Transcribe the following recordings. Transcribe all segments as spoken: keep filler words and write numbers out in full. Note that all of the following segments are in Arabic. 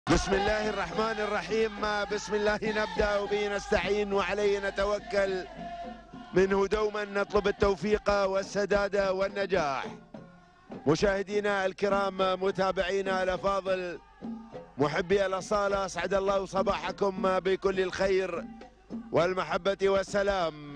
بسم الله الرحمن الرحيم. بسم الله نبدأ وبه نستعين وعليه نتوكل، منه دوما نطلب التوفيق والسداد والنجاح. مشاهدينا الكرام، متابعينا الأفاضل، محبي الأصالة، أسعد الله صباحكم بكل الخير والمحبة والسلام.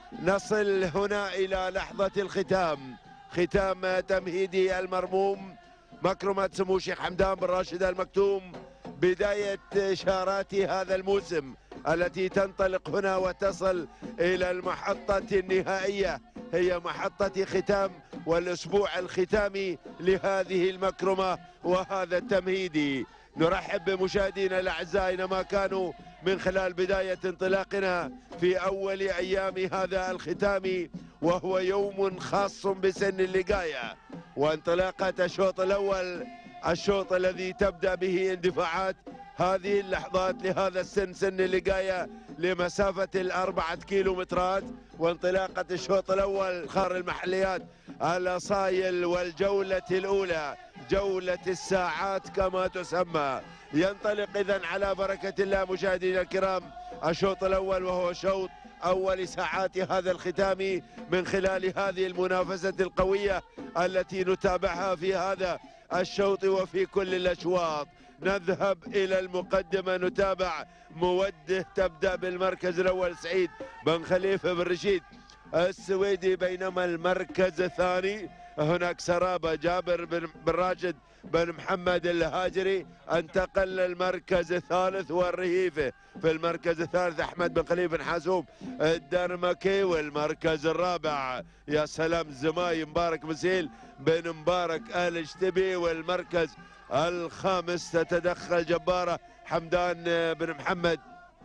نصل هنا إلى لحظة الختام، ختام تمهيدي المرموم مكرمة سمو الشيخ حمدان بن راشد ال مكتوم، بداية إشارات هذا الموسم التي تنطلق هنا وتصل إلى المحطة النهائية، هي محطة ختام والأسبوع الختامي لهذه المكرمة وهذا التمهيدي. نرحب بمشاهدينا الأعزاء أينما كانوا من خلال بداية انطلاقنا في أول أيام هذا الختام، وهو يوم خاص بسن اللقاية وانطلاقة الشوط الأول، الشوط الذي تبدأ به اندفاعات هذه اللحظات لهذا السن، سن اللقاية، لمسافة الأربعة كيلومترات. وانطلاقة الشوط الأول خار المحليات الأصايل، والجولة الأولى جولة الساعات كما تسمى. ينطلق إذن على بركة الله مشاهدينا الكرام الشوط الأول، وهو شوط أول ساعات هذا الختام من خلال هذه المنافسة القوية التي نتابعها في هذا الشوط وفي كل الأشواط. نذهب إلى المقدمة، نتابع موده تبدأ بالمركز الأول سعيد بن خليفة بن رشيد السويدي، بينما المركز الثاني هناك سرابة جابر بن راشد بن محمد الهاجري انتقل للمركز الثالث، والرهيفة في المركز الثالث أحمد بن خليفة بن حاسوب الدرمكي، والمركز الرابع يا سلام زماي مبارك مسيل بن مبارك آل اشتبي، والمركز الخامس تتدخل جبارة حمدان بن محمد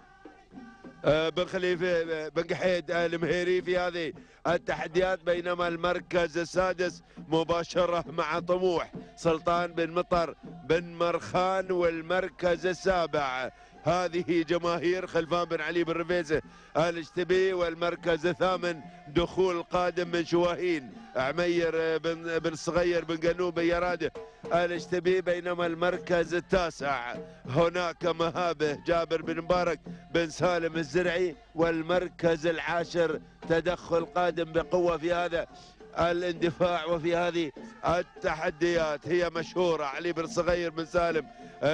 بن خليفة بن قحيد المهيري في هذه التحديات، بينما المركز السادس مباشرة مع طموح سلطان بن مطر بن مرخان، والمركز السابع هذه جماهير خلفان بن علي بن رفيسة الاشتبي، والمركز الثامن دخول قادم من شواهين عمير بن بن صغير بن قنوب بن يراده الاشتبي، بينما المركز التاسع هناك مهابه جابر بن مبارك بن سالم الزرعي، والمركز العاشر تدخل قادم بقوة في هذا الاندفاع وفي هذه التحديات، هي مشهورة علي بن صغير بن سالم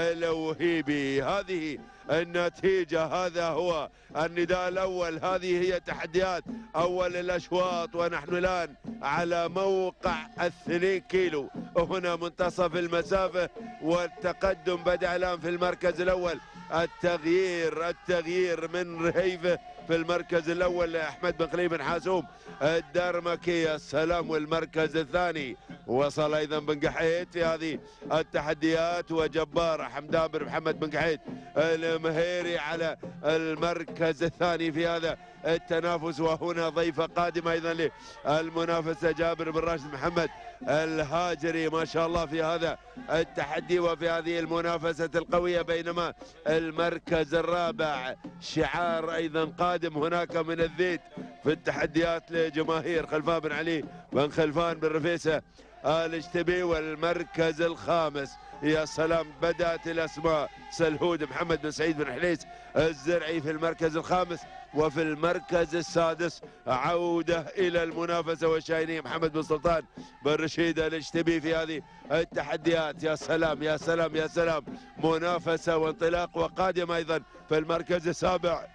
الوهيبي. هذه النتيجة، هذا هو النداء الأول، هذه هي تحديات أول الأشواط، ونحن الآن على موقع الثنين كيلو، هنا منتصف المسافة، والتقدم بدأ الآن في المركز الأول. التغيير التغيير من رهيفة في المركز الأول أحمد بن خليفة بن حاسوب الدرمكي السلام، والمركز الثاني وصل أيضا بن قحيد في هذه التحديات، وجبار حمدان بن محمد بن قحيد المهيري على المركز الثاني في هذا التنافس. وهنا ضيفة قادمة أيضا للمنافسة جابر بن راشد محمد الهاجري، ما شاء الله في هذا التحدي وفي هذه المنافسة القوية، بينما المركز الرابع شعار أيضا قادم هناك من الذيت في التحديات لجماهير خلفان بن علي بن خلفان بن رفيسة الاشتبي، والمركز الخامس يا سلام بدأت الأسماء سلهود محمد بن سعيد بن حليس الزرعي في المركز الخامس، وفي المركز السادس عودة إلى المنافسة والشاينية محمد بن سلطان بن رشيد الاشتبي في هذه التحديات. يا سلام يا سلام يا سلام، منافسة وانطلاق. وقادم أيضا في المركز السابع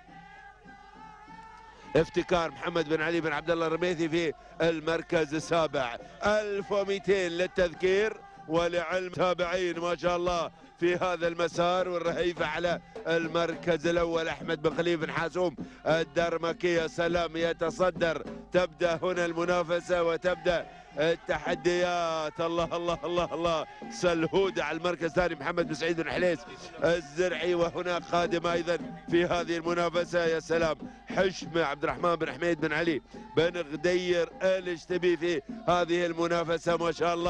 افتكار محمد بن علي بن عبد الله الرميثي في المركز السابع. ألف ومئتين للتذكير ولعلم تابعين ما شاء الله في هذا المسار، والرهيفة على المركز الأول أحمد بن خليفة بن حاسوم الدرمكي يا سلام يتصدر. تبدأ هنا المنافسة وتبدأ التحديات. الله الله الله الله، سلهود على المركز الثاني محمد بن سعيد بن حليس الزرعي، وهناك قادم أيضا في هذه المنافسة يا سلام حشمة عبد الرحمن بن حميد بن علي بن غدير الاشتبي في هذه المنافسة، ما شاء الله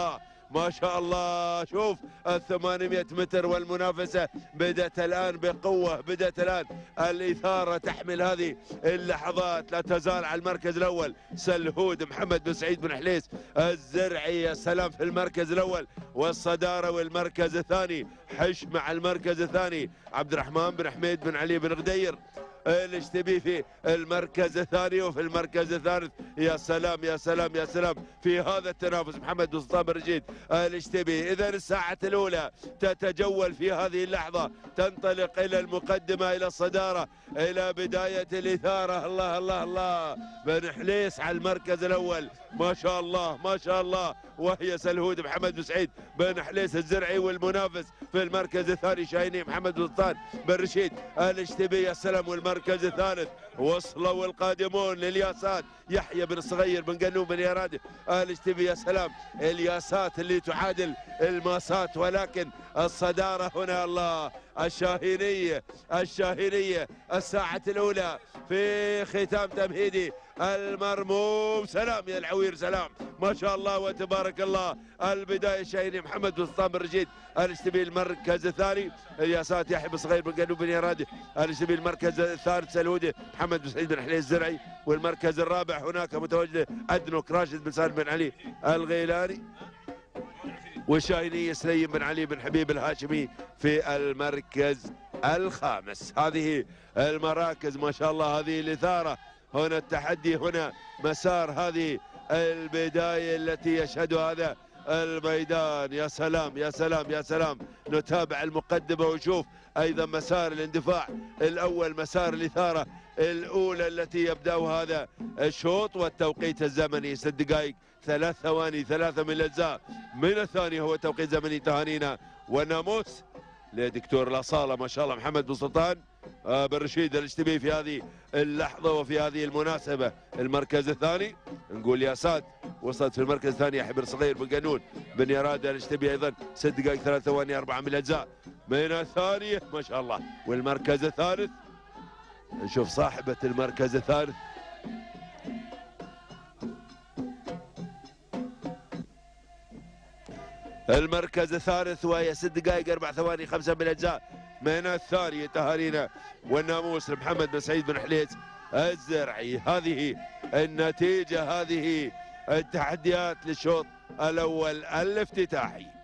ما شاء الله. شوف ال ثمانمئة متر والمنافسة بدأت الآن بقوة، بدأت الآن الإثارة تحمل هذه اللحظات. لا تزال على المركز الأول سلهود محمد بن سعيد بن حليس الزرعي، يا سلام، في المركز الأول والصدارة. والمركز الثاني حش مع المركز الثاني عبد الرحمن بن حميد بن علي بن غدير الاشتبي في المركز الثاني. وفي المركز الثالث يا سلام يا سلام يا سلام في هذا التنافس محمد بن سلطان بن رشيد الاشتبي. اذا الساعة الاولى تتجول في هذه اللحظة، تنطلق الى المقدمة، الى الصدارة، الى بداية الاثارة. الله الله الله، بن حليس على المركز الاول ما شاء الله ما شاء الله، وهي سلهود محمد بن سعيد بن حليس الزرعي. والمنافس في المركز الثاني شاهيني محمد بن سلطان بن رشيد الاشتبي، يا سلام. والمركز الثالث وصلوا القادمون للياسات يحيى بن الصغير بن قنوم بن يراد الاشتبي، يا سلام. الياسات اللي تعادل الماسات، ولكن الصدارة هنا الله الشاهينية الشاهينية. الساعة الأولى في ختام تمهيدي المرموم. سلام يا العوير، سلام ما شاء الله وتبارك الله. البداية الشاهيني محمد بن سلطان بن رشيد الاشتبي. المركز الثاني الياسات يحيى بن صغير بن قنوم بن يراد الاشتبي. المركز الثالث سلهودي محمد بن سعيد بن حليس الزرعي. والمركز الرابع هناك متواجد أدنوك راشد بن سالم بن علي الغيلاني. والشاهيني سليم بن علي بن حبيب الهاشمي في المركز الخامس. هذه المراكز ما شاء الله، هذه الإثارة، هنا التحدي، هنا مسار هذه البداية التي يشهدها هذا الميدان. يا سلام يا سلام يا سلام. نتابع المقدمة ونشوف أيضا مسار الاندفاع الأول، مسار الإثارة الأولى التي يبدأ هذا الشوط. والتوقيت الزمني ست دقائق ثلاث ثواني ثلاثة من الأجزاء من الثانية، هو توقيت زمني. تهانينا والناموس لدكتور الأصالة ما شاء الله محمد بن سلطان بن رشيد الاشتبي في هذه اللحظة وفي هذه المناسبة. المركز الثاني نقول ياسات وصلت في المركز الثاني يحيى بن صغير بن قنون بن يراد الاشتبي أيضا ست دقائق ثلاث ثواني أربعة من الأجزاء من الثانية ما شاء الله. والمركز الثالث نشوف صاحبة المركز الثالث المركز الثالث وهي ست دقائق أربع ثواني خمسة من الأجزاء من الثانية. تهانينا والناموس لمحمد بن سعيد بن حليس الزرعي. هذه النتيجة، هذه التحديات للشوط الأول الافتتاحي.